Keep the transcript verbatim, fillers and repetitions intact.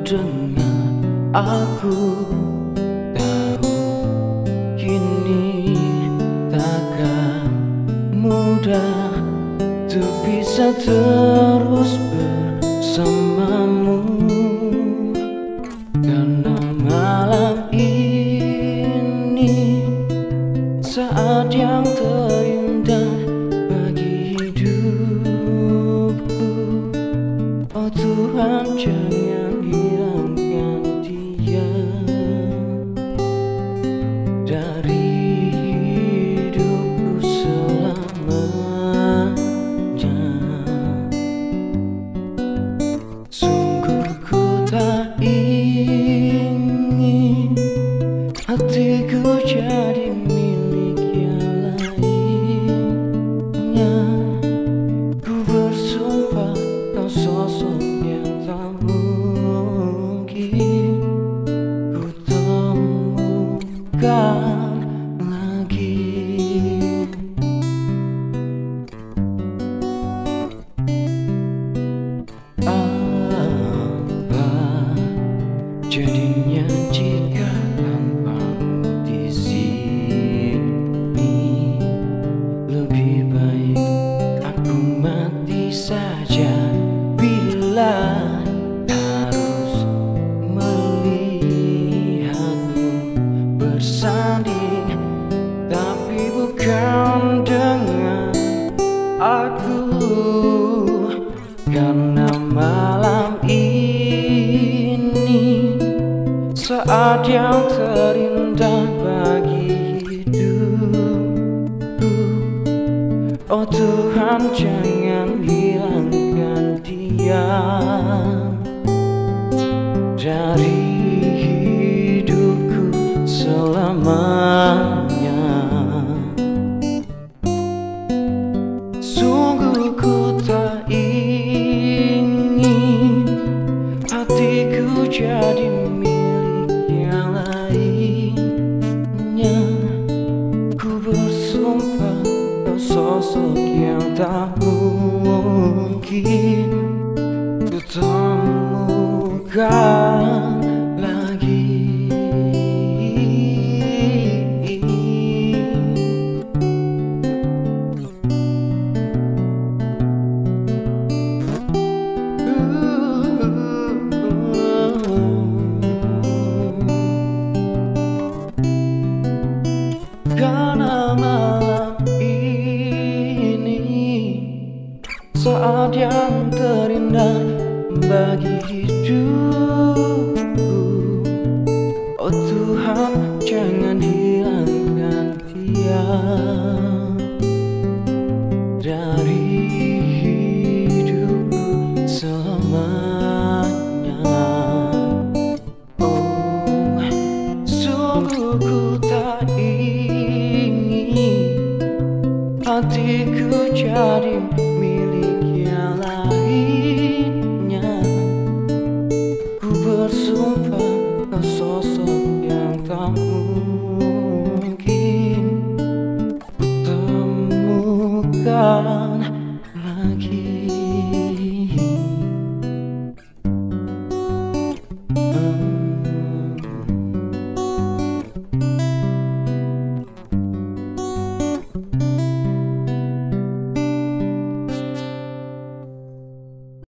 dengar, aku tahu kini takkan mudah untuk bisa terus bersamamu. Karena malam ini saat yang terindah bagi hidupku. Oh Tuhan, jangan hilangkan dia dari hidupku selamanya. Sungguh ku tak ingin hatiku jadi milik yang lainnya. Ku bersumpah kau sosok yang tak mungkin ku temukan lagi. Apa jadinya jika tanpamu di sini? Lebih baik aku mati saja bila harus melihatmu bersanding, tapi bukan dengan aku. Karena malam ini saat yang terindah bagi hidupku. Oh Tuhan, jangan hilangkan dia dari hidupku selamanya. Sungguh ku tak ingin hatiku jadi milik yang lainnya. Ku bersumpah kau sosok yang tak mungkin ku temukan lagi. Karena malam ini saat yang terindah bagi hidupku. Oh Tuhan, jangan hilangkan dia dari hidupku selamanya. Oh, sungguh ku tak hatiku jadi milik yang lainnya. Ku bersumpah kau sosok yang tak mungkin